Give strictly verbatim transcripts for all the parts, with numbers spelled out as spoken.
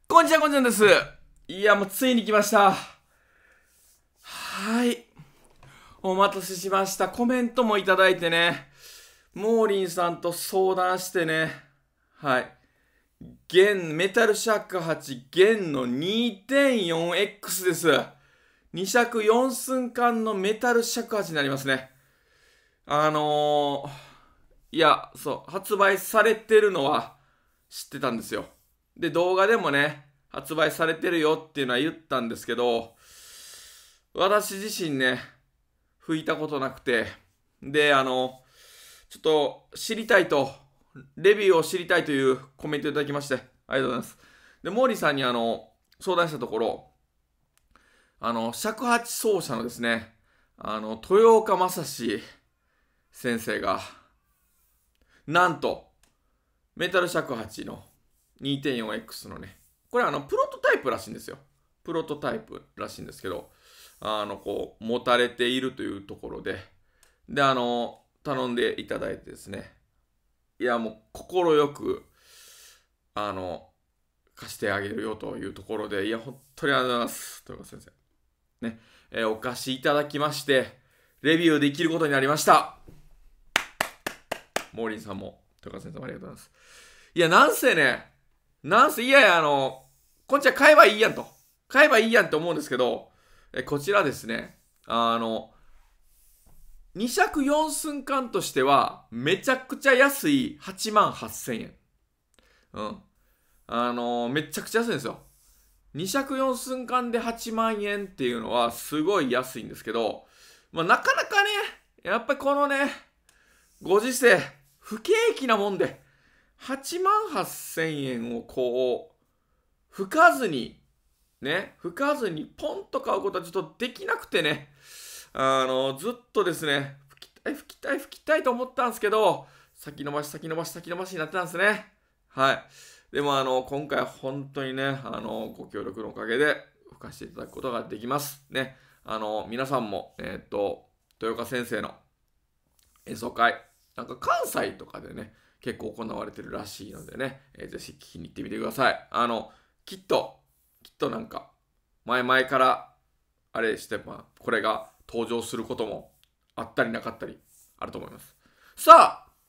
こんにちは、こんちゃんです。いや、もうついに来ました。はい。お待たせしました。コメントもいただいてね、モーリンさんと相談してね、はい。弦、メタルシャックはち、弦の にてんよんエックス です。に尺よん寸間のメタルシャックはちになりますね。あのー、いや、そう、発売されてるのは知ってたんですよ。で、動画でもね、発売されてるよっていうのは言ったんですけど、私自身ね、吹いたことなくて、で、あの、ちょっと知りたいと、レビューを知りたいというコメントいただきまして、ありがとうございます。で、モーリーさんにあの、相談したところ、あの、尺八奏者のですね、あの、豊岡正史先生が、なんと、メタル尺八の にてんよんエックス のね、これあの、プロトタイプらしいんですよ。プロトタイプらしいんですけど、あの、こう、持たれているというところで、で、あの、頼んでいただいてですね、いや、もう、心よく、あの、貸してあげるよというところで、いや、本当にありがとうございます。豊川先生。ね、えーお貸しいただきまして、レビューできることになりました。モーリンさんも、豊川先生もありがとうございます。いや、なんせね、なんせ、いやいや、あの、こっちは買えばいいやんと。買えばいいやんって思うんですけど、えこちらですね、あの、に尺よん寸間としては、めちゃくちゃ安いはちまんはっせんえん。うん。あのめちゃくちゃ安いんですよ。に尺よん寸間ではちまんえんっていうのはすごい安いんですけど、まあ、なかなかね、やっぱりこのね、ご時世、不景気なもんで、はちまんはっせんえんをこう、吹かずに、ね、吹かずにポンと買うことはちょっとできなくてね、あの、ずっとですね、吹きたい、吹きたい、吹きたいと思ったんですけど、先延ばし、先延ばし、先延ばしになってたんですね。はい。でも、あの、今回は本当にね、あの、ご協力のおかげで吹かせていただくことができます。ね。あの、皆さんも、えーっと、豊岡先生の演奏会、なんか関西とかでね、結構行われてるらしいのでね、えーぜひ聞きに行ってみてください。あの、きっと、きっとなんか、前々から、あれして、まあ、これが登場することもあったりなかったりあると思います。さあ、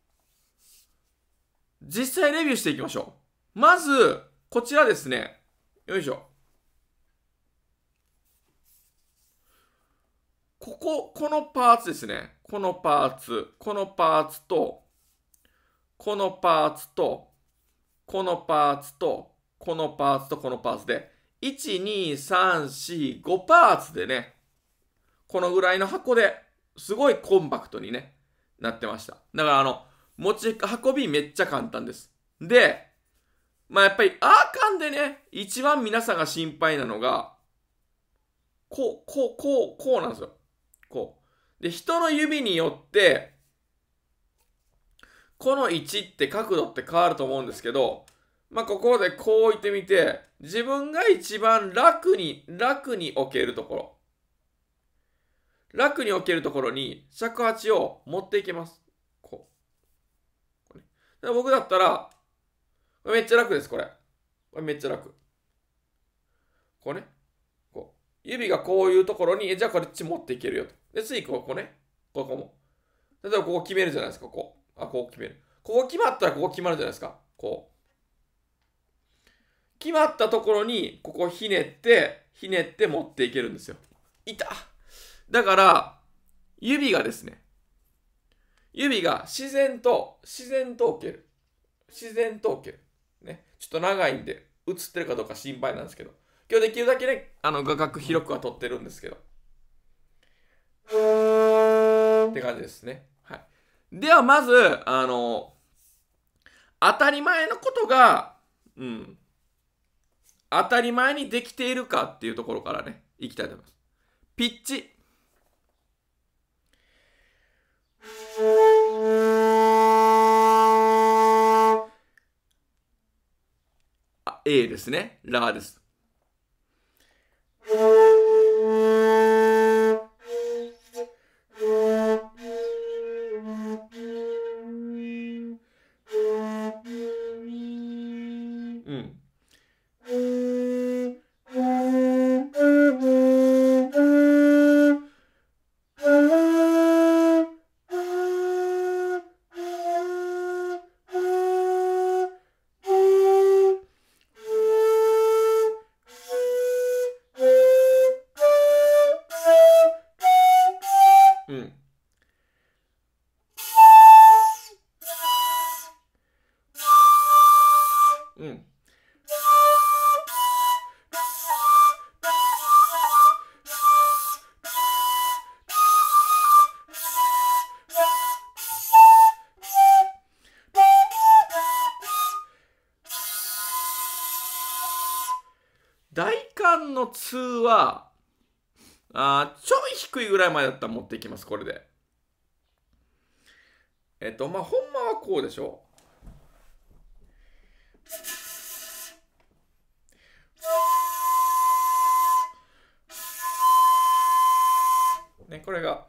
実際レビューしていきましょう。まず、こちらですね。よいしょ。ここ、このパーツですね。このパーツ、このパーツと、このパーツと、このパーツと、このパーツとこのパーツで、いち、に、さん、よん、ごパーツでね、このぐらいの箱ですごいコンパクトにね、なってました。だからあの、持ち運びめっちゃ簡単です。で、まあやっぱりアーカンでね、一番皆さんが心配なのが、こう、こう、こう、こうなんですよ。こう。で、人の指によって、この位置って角度って変わると思うんですけど、まあここでこう置いてみて、自分が一番楽に、楽に置けるところ。楽に置けるところに尺八を持っていけます。こう。これ僕だったら、これめっちゃ楽です、これ。これめっちゃ楽。こうね。こう。指がこういうところに、じゃあこれっち持っていけるよと。で、次ここね。ここも。例えばここ決めるじゃないですか、こう。あ、ここ決める。ここ決まったらここ決まるじゃないですか。こう。決まったところに、ここひねって、ひねって持っていけるんですよ。いた。だから、指がですね、指が自然と、自然と置ける。自然と置ける。ね。ちょっと長いんで、映ってるかどうか心配なんですけど。今日できるだけね、あの、画角広くは撮ってるんですけど。って感じですね。はい。では、まず、あの、当たり前のことが、うん、当たり前にできているかっていうところからね、いきたいと思います。ピッチ。あ、A ですね。ラです。うん。 大管のツーは、あちょい低いぐらいまでだったら持っていきます、これで。えっと、まあ、ほんまはこうでしょ。ね、これが。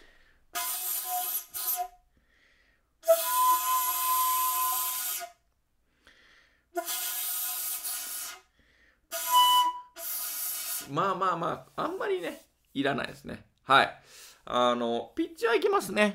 まあまあまあ、あんまりね、いらないですね。はい。あの、ピッチはいきますね。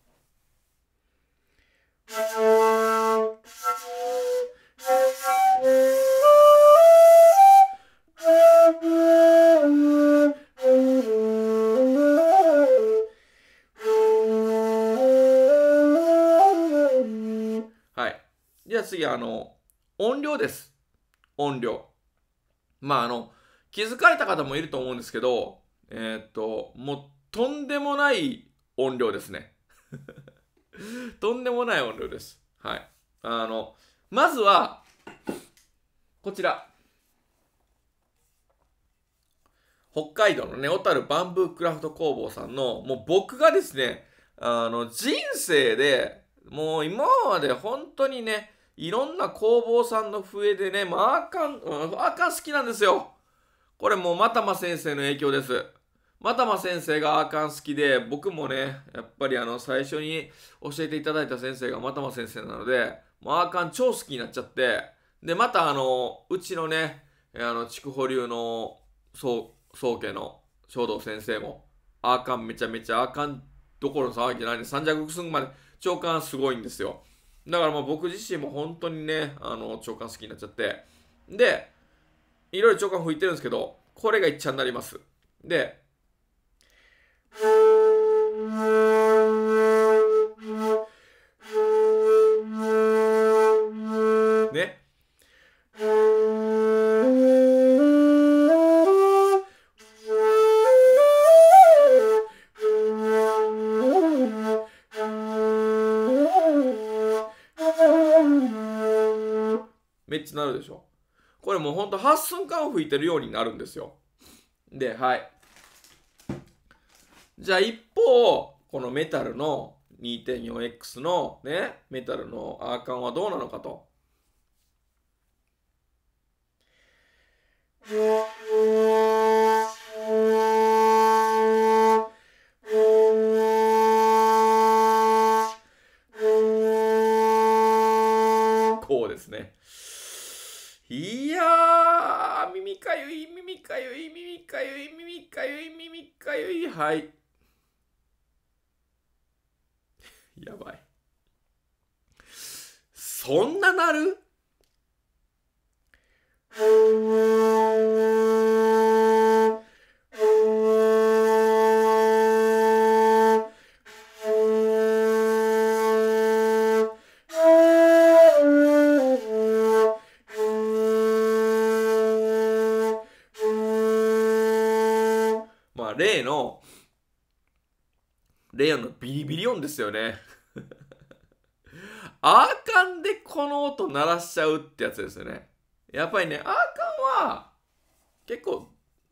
はい。じゃあ次、あの、音量です。音量。まあ、あの、気づかれた方もいると思うんですけど、えーっと、もう、とんでもない音量ですね。とんでもない音量です。はい。あの、まずは、こちら。北海道のね、小樽バンブークラフト工房さんの、もう僕がですね、あの、人生で、もう今まで本当にね、いろんな工房さんの笛でね、もうアーカン、アーカン好きなんですよ。これもう、またま先生の影響です。またま先生がアーカン好きで、僕もね、やっぱりあの、最初に教えていただいた先生がまたま先生なので、もうアーカン超好きになっちゃって、で、またあの、うちのね、あの、筑穂流の、そう、宗家の書道先生も、アーカンめちゃめちゃアーカンどころの騒ぎじゃないんで、三尺すぐまで長官すごいんですよ。だからもう僕自身も本当にね、あの、長官好きになっちゃって、で、いろいろ長官吹いてるんですけど、これが一番になります。で、ね。めっちゃなるでしょ。これもうほんと八寸間を吹いてるようになるんですよ。で、はい。じゃあ一方、このメタルの にてんよんエックス のね、メタルのアーカンはどうなのかと。こうですね。いやー、耳かゆい、耳かゆい、耳かゆい、耳かゆい、耳かゆい、はい。やばい。そんななる？まあ、例の、例のビリビリ音ですよね。アーカンでこの音鳴らしちゃうってやつですよね。やっぱりね、アーカンは、結構、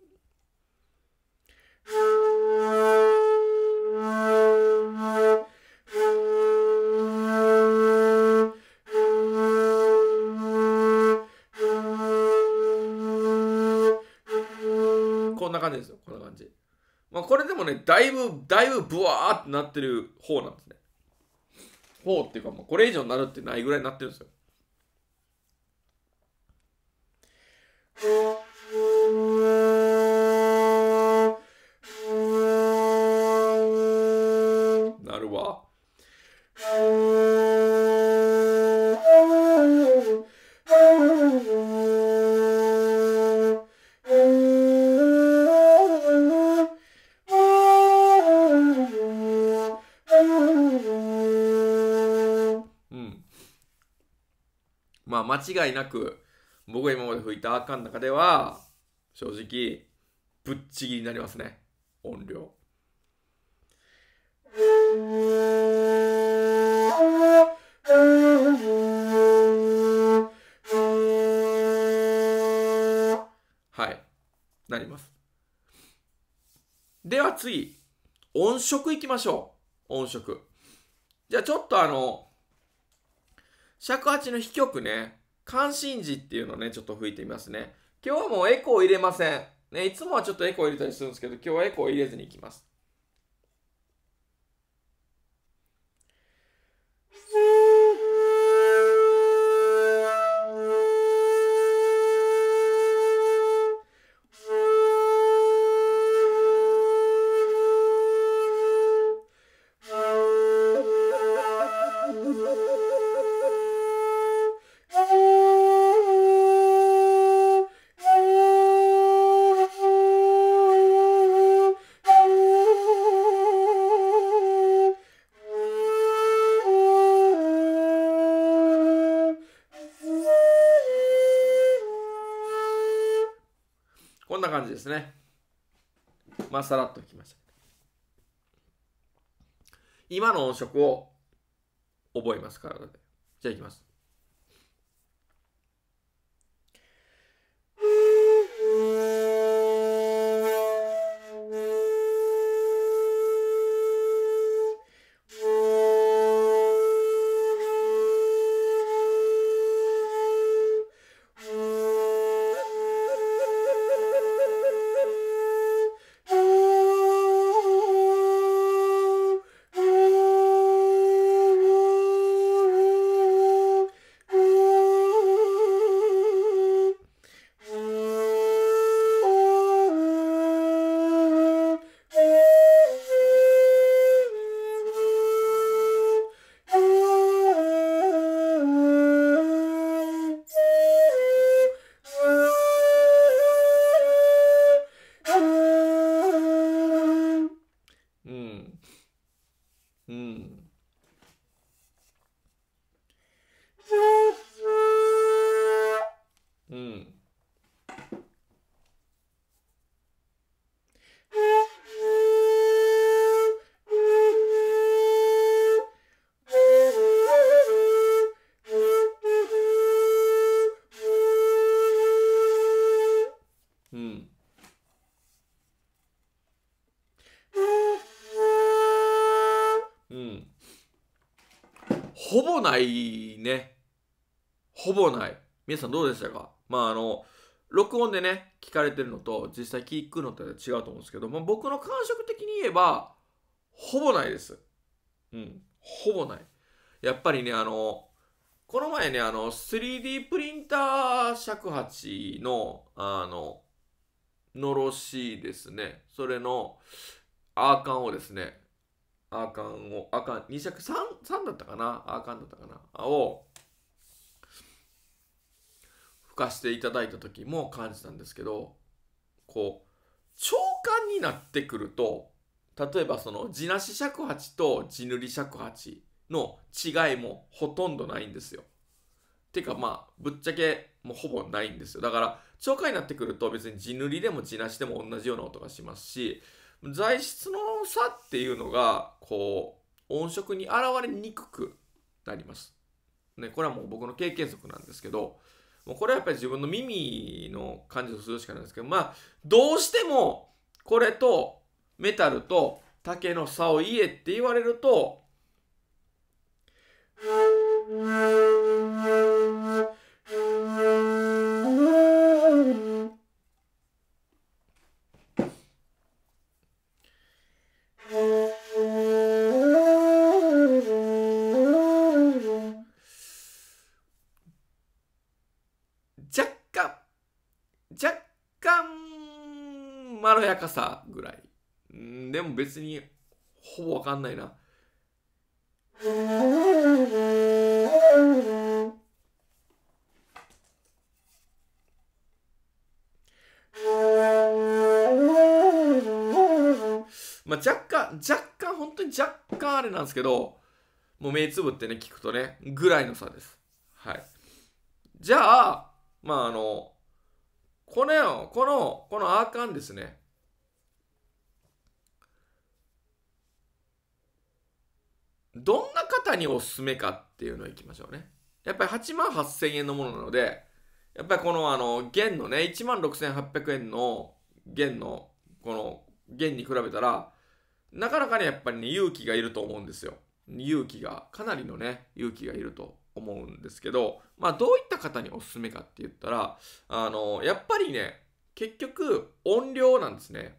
こんな感じですよ。こんな感じ。まあ、これでもね、だいぶ、だいぶブワーってなってる方なんですね。方っていうか、もうこれ以上になるってないぐらいになってるんですよ。なるわ。うん。まあ間違いなく僕が今まで吹いたアーカンの中では正直ぶっちぎりになりますね、音量。はい。 なります。では次、音色いきましょう。音色。じゃあちょっとあの、尺八の飛曲ね、関心字っていうのをね、ちょっと吹いてみますね。今日はもうエコー入れません。ね、いつもはちょっとエコー入れたりするんですけど、今日はエコー入れずにいきます。こんな感じですね。まあ、さらっといきました。今の音色を覚えます、体で。じゃあいきます。うん。うん。うん。うん。ほぼないね。ほぼない。皆さんどうでしたか？まああの、録音でね、聞かれてるのと実際聞くのと違うと思うんですけども、僕の感触的に言えば、ほぼないです。うん。ほぼない。やっぱりね、あの、この前ね、あの、スリーディー プリンター尺八の、あの、のろしですね。それのアーカンをですね、アーカンを、アーカンに尺さん、さんだったかな、アーカンだったかなを吹かしていただいた時も感じたんですけど、こう、長管になってくると、例えばその地なし尺八と地塗り尺八の違いもほとんどないんですよ。てかまあ、ぶっちゃけもうほぼないんですよ。だから、長管になってくると別に地塗りでも地なしでも同じような音がしますし、材質の差っていうのが、こう、音色に現れにくくなります。ね、これはもう僕の経験則なんですけど、もうこれはやっぱり自分の耳の感じをするしかないんですけど、まあ、どうしてもこれとメタルと竹の差を言えって言われると、若干、若干まろやかさぐらい。んでも別にほぼわかんないな。まあ、若干、若干、本当に若干あれなんですけど、もう目つぶってね、聞くとね、ぐらいの差です。はい。じゃあ、まあ、あの、この、この、このアーカンですね。どんな方におすすめかっていうのをいきましょうね。やっぱりはちまんはっせんえんのものなので、やっぱりこのあの、弦のね、いちまんろくせんはっぴゃくえんの弦のこの弦に比べたらなかなかねやっぱりね勇気がいると思うんですよ。勇気がかなりのね勇気がいると思うんですけど、まあどういった方におすすめかって言ったら、あのやっぱりね結局音量なんですね。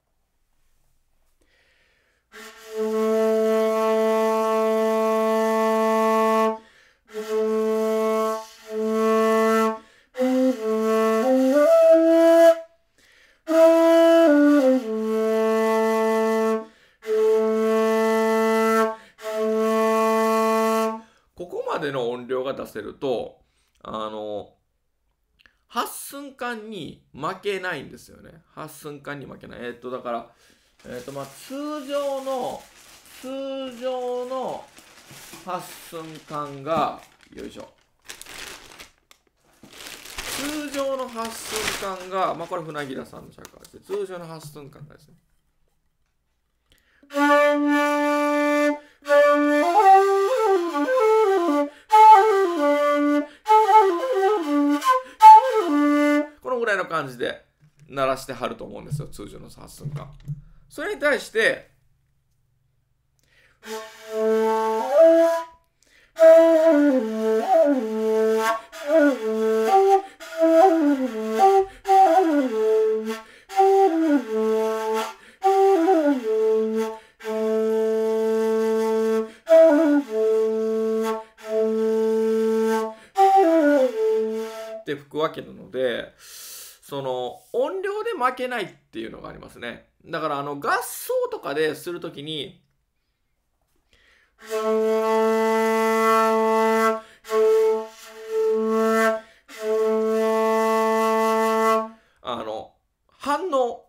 ここまでの音量が出せると、あの、八寸間に負けないんですよね。八寸間に負けない。えっと、だから、えっと、まあ、通常の、通常の八寸間が、よいしょ。通常の八寸間が、まあ、これ船木田さんの尺ですね。通常の八寸間がですね。このぐらいの感じで鳴らしてはると思うんですよ、通常の八寸間。それに対して、って吹くわけなので、その音量で負けないっていうのがありますね。だからあの合奏とかでするときにあの反応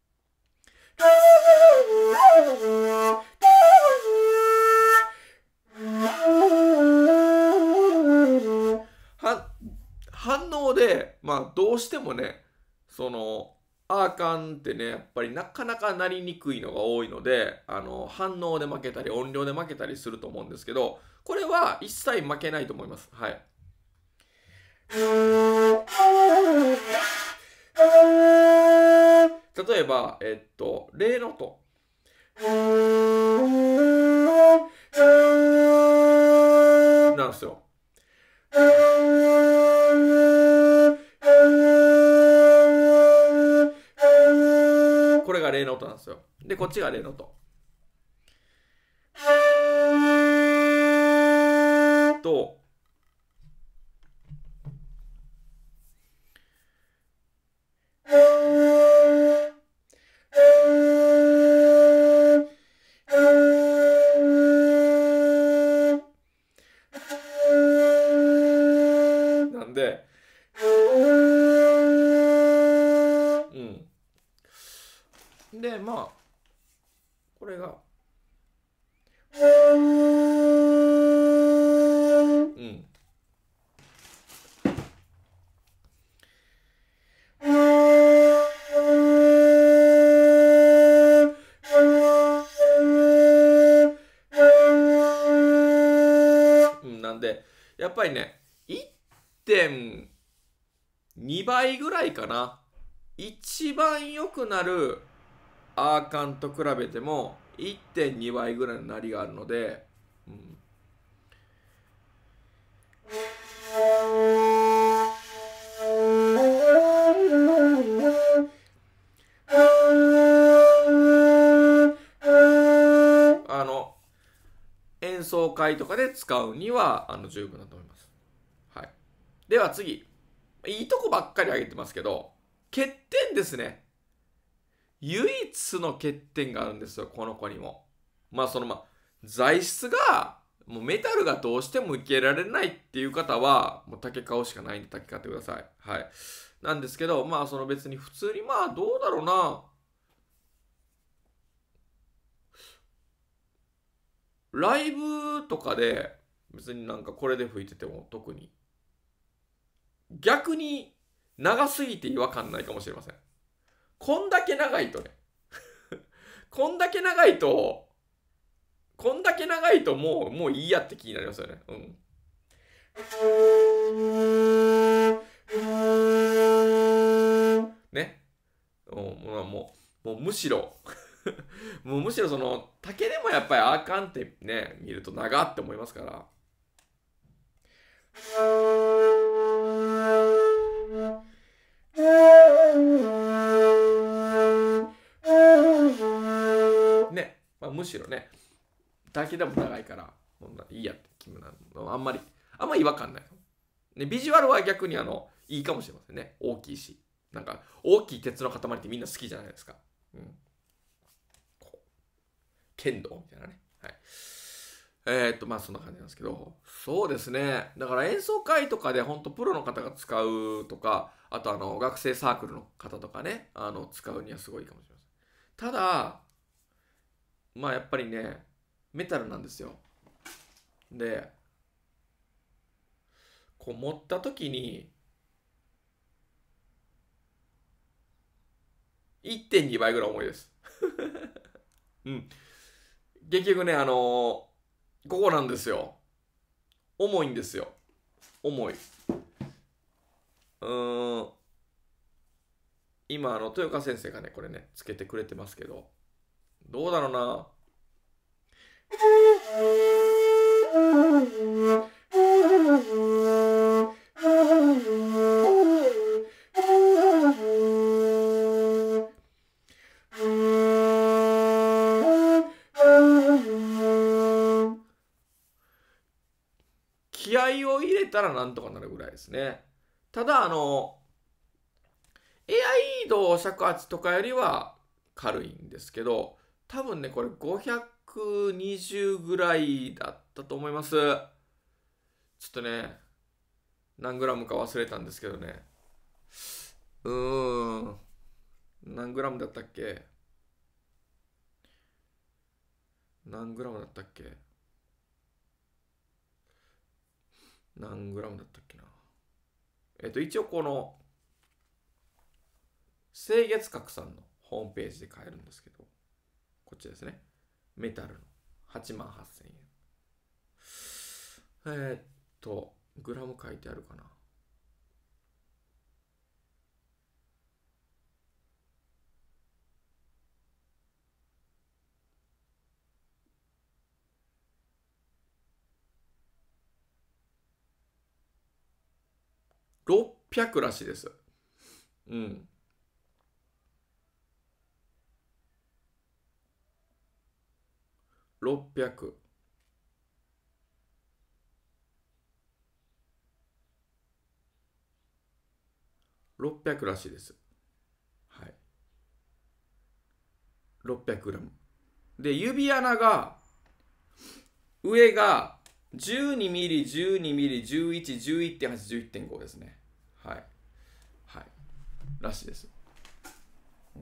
反応で、まあどうしてもね、そのアーカンってね、やっぱりなかなかなりにくいのが多いので、あの反応で負けたり音量で負けたりすると思うんですけど、これは一切負けないと思います。はい。例えば、えっと、レの音。なんですよ。これがレの音なんですよ。で、こっちがレの音。と、なんで、うん。で、まあ、これが、うん。なんで、やっぱりね、いってんにばいぐらいかな。一番良くなるアーカンと比べても いってんにばいぐらいの鳴りがあるので、うん、あの演奏会とかで使うにはあの十分だと思います。はい、では次、いいとこばっかり挙げてますけど、欠点ですね。唯一の欠点があるんですよ、この子にも。まあそのまあ材質がもうメタルがどうしても受けられないっていう方はもう竹買うしかないんで竹買ってください。はい。なんですけど、まあその別に普通にまあどうだろうな。ライブとかで別になんかこれで吹いてても特に逆に長すぎて違和感ないかもしれません。こんだけ長いとねこんだけ長いとこんだけ長いともうもういいやって気になりますよね。うん。ね。 もうもうもうもうむしろもうむしろその竹でもやっぱりあかんってね見ると長って思いますから。ね、まあ、むしろね竹でも長いからもういいやって気分なのあんまりあんまり違和感ない。ね、ビジュアルは逆にあのいいかもしれませんね。大きいしなんか大きい鉄の塊ってみんな好きじゃないですか。うん、こう剣道みたいなね。はい。えー、っとまあそんな感じなんですけど、そうですね。だから演奏会とかで本当プロの方が使うとか、あとあの学生サークルの方とかね、あの使うにはすごいいいかもしれません。ただまあやっぱりねメタルなんですよ。でこう持った時にいってんにばいぐらい重いです。うん。結局ね、あのーここなんですよ。重いんですよ。重い。うーん。今、あの、豊川先生がね、これね、つけてくれてますけど、どうだろうな。気合を入れたらなんとかなるぐらいですね。ただ、あの、エアイード尺八とかよりは軽いんですけど、多分ね、これごひゃくにじゅうぐらいだったと思います。ちょっとね、何グラムか忘れたんですけどね。うーん。何グラムだったっけ何グラムだったっけ何グラムだったっけな。えっと、一応この、清月閣さんのホームページで買えるんですけど、こっちですね。メタルのはちまんはっせんえん。えーっと、グラム書いてあるかな。ろっぴゃくらしいです。うん。ろっぴゃく。ろっぴゃくらしいです。はい。ろっぴゃくグラム。で、指穴が、上がじゅうにミリ、じゅうにミリ、じゅういち、じゅういってんはち、じゅういってんごですね。はい。はい。らしいです。うん、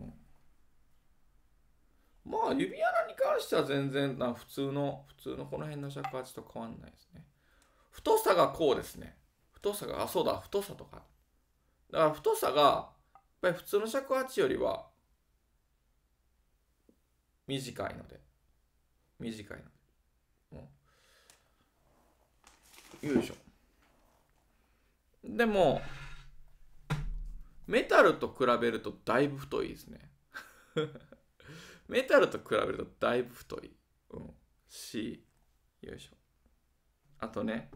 まあ、指穴に関しては全然な普通の、普通のこの辺の尺八と変わんないですね。太さがこうですね。太さが、あ、そうだ、太さとか。だから太さが、やっぱり普通の尺八よりは短いので。短いので。うん、よいしょ。でも、メタルと比べるとだいぶ太いですね。メタルと比べるとだいぶ太い。うん。し、よいしょ。あとね、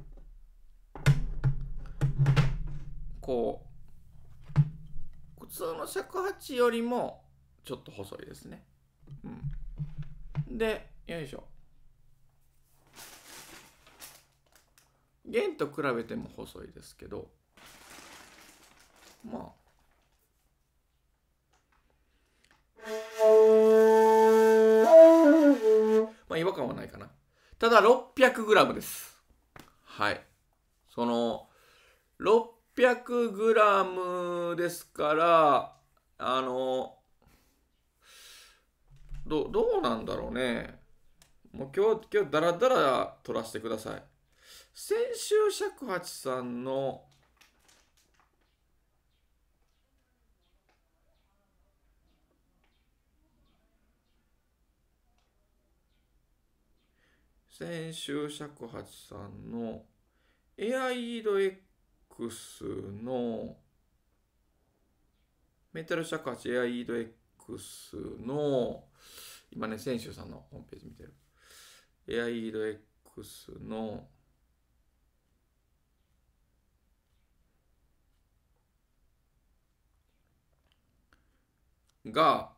こう、普通の尺八よりもちょっと細いですね。うん。で、よいしょ。弦と比べても細いですけど、まあ、まあ違和感はないかな。ただ ろっぴゃくグラム です。はい。その、ろっぴゃくグラム ですから、あの、どどうなんだろうね。もう今日、今日ダラダラ取らせてください。先週尺八さんの先週尺八さんのエアイード X のメタル尺八エアイード X の、今ね、選手さんのホームページ見てる。エアイード X の、が、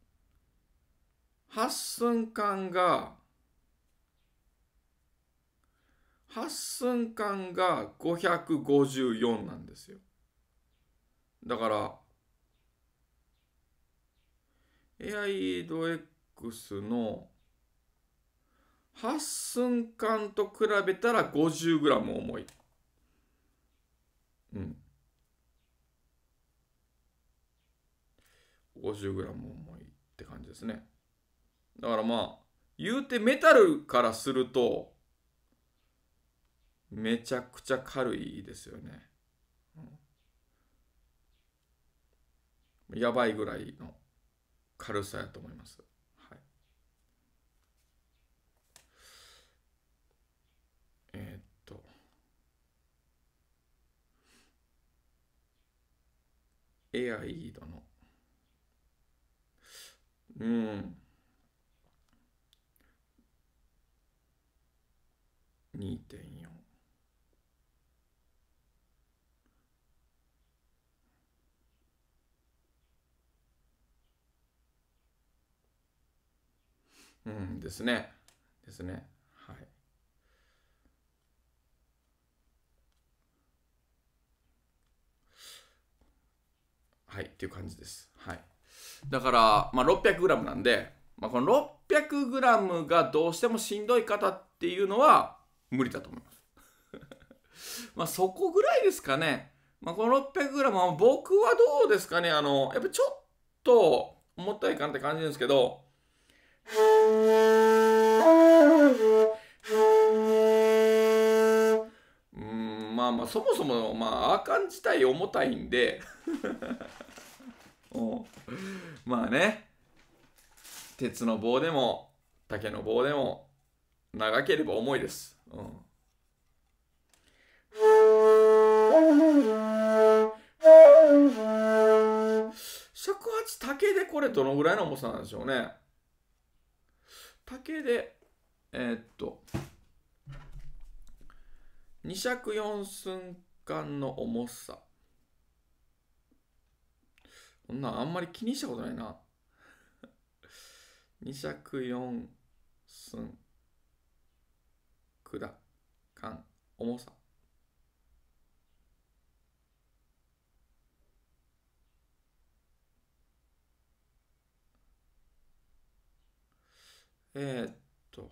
八寸間が、八寸間がごひゃくごじゅうよんなんですよ。だから、エアイード X の八寸間と比べたら ごじゅうグラム 重い。うん。ごじゅうグラム 重いって感じですね。だからまあ、言うてメタルからすると、めちゃくちゃ軽いですよね。うん、やばいぐらいの軽さやと思います。はい、えー、っと、エアイードの、うん、にてんよん。うんですね。ですね。はい。はい、っていう感じです。はい。だから、まあ、ろっぴゃくグラム なんで、まあ、この ろっぴゃくグラム がどうしてもしんどい方っていうのは無理だと思います。まあそこぐらいですかね。まあ、この ろっぴゃくグラム は僕はどうですかね。あの、やっぱちょっと重たいかなって感じるんですけど、うーん、まあまあそもそもまあアーカン自体重たいんでまあね、鉄の棒でも竹の棒でも長ければ重いです。うん、尺八竹でこれどのぐらいの重さなんでしょうね。竹でえー、っとに尺よん寸間の重さ、こんなんあんまり気にしたことないな。に尺よん寸管間重さ、えー、っと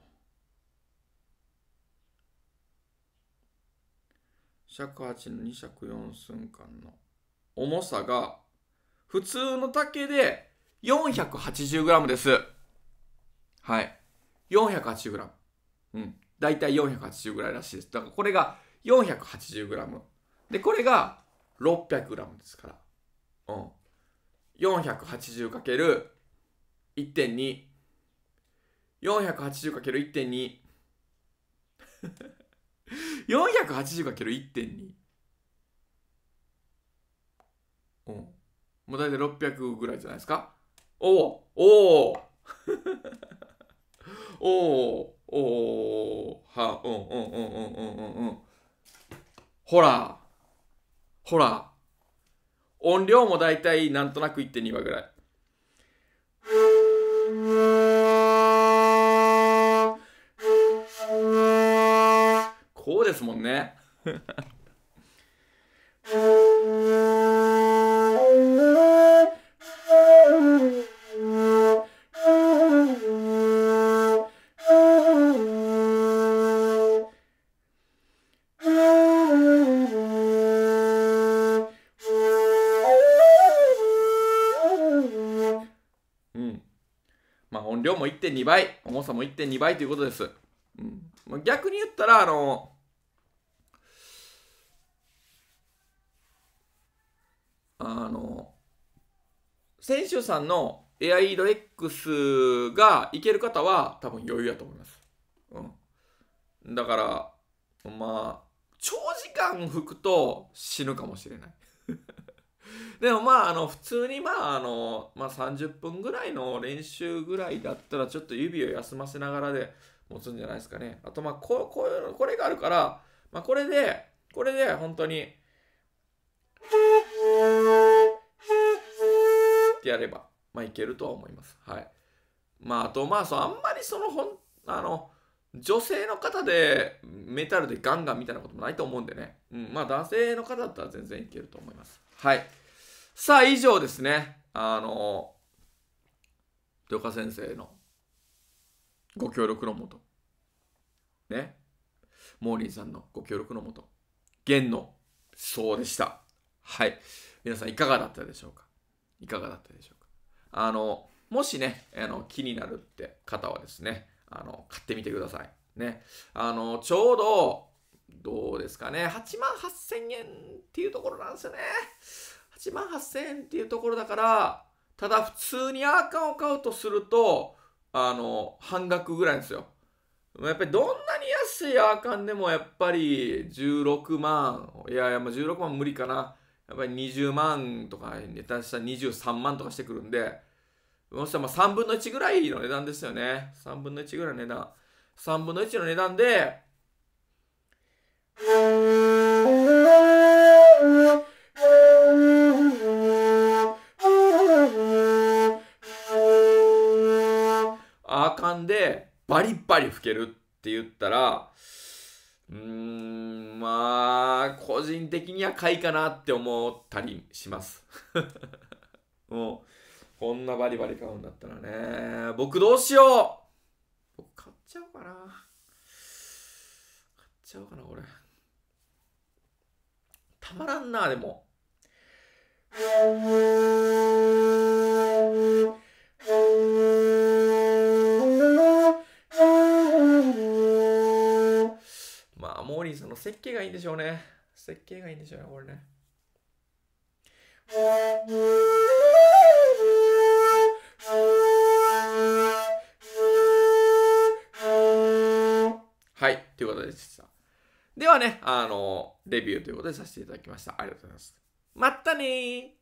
尺八のに尺よん寸間の重さが普通の竹で よんひゃくはちじゅうグラム です。はい。よんひゃくはちじゅうグラム。うん。だいたいよんひゃくはちじゅうぐらいらしいです。だからこれが よんひゃくはちじゅうグラム。で、これが ろっぴゃくグラム ですから。うん。よんひゃくはちじゅうかけるいってんに。よんひゃくはちじゅうかけるいってんに。よんひゃくはちじゅうかけるいってんに。うん。もう大体ろっぴゃくぐらいじゃないですか。おおおおおおおおは、うんうんうんうんうんうんうん。ほら、ほら。音量もだいたいなんとなくいってんにばいぐらい。こうですもんね。うん。まあ音量もいってんにばい、重さもいってんにばいということです。うん。まあ、逆に言ったら、あの、あの、選手さんのエアイード X がいける方は多分余裕やと思います。うん。だから、まあ、長時間吹くと死ぬかもしれない。 でもまあ、あの、普通にまあ、あの、まあさんじゅっぷんぐらいの練習ぐらいだったら、ちょっと指を休ませながらで持つんじゃないですかね。あとまあ、こう、こういうの、これがあるから、まあこれで、これで本当に、ってやれば、まあいけるとは思います。はい。まああとまあ、そう、あんまりその、ほん、あの、女性の方でメタルでガンガンみたいなこともないと思うんでね。うん、まあ男性の方だったら全然いけると思います。はい。さあ、以上ですね。あの、りょか先生のご協力のもと、ね。モーリーさんのご協力のもと、弦のそうでした。はい。皆さんいかがだったでしょうか？いかがだったでしょうか？あの、もしね、あの気になるって方はですね、あの、買ってみてください。ね。あの、ちょうど、どうですかね、はちまんはっせんえんっていうところなんですよね。はちまんはっせんえんっていうところだから、ただ普通にアーカンを買うとすると、あの、半額ぐらいなんですよ。やっぱりどんなに安いアーカンでもやっぱりじゅうろくまん、いやいや、もうじゅうろくまん無理かな。やっぱりにじゅうまんとか、下手したらにじゅうさんまんとかしてくるんで、そしたらまあさんぶんのいちぐらいの値段ですよね。さんぶんのいちぐらいの値段。さんぶんのいちの値段で、アーカンでバリバリ吹けるって言ったら、うーん、まあ、個人的には買いかなって思ったりします。もう、こんなバリバリ買うんだったらね。僕どうしよう、僕買っちゃおうかな。買っちゃおうかな、これ。たまらんな、でも。まあ、モーリーさんの設計がいいんでしょうね。設計がいいんでしょうね、これね。はい、ということでした。ではね、あの、レビューということでさせていただきました。ありがとうございます。またねー。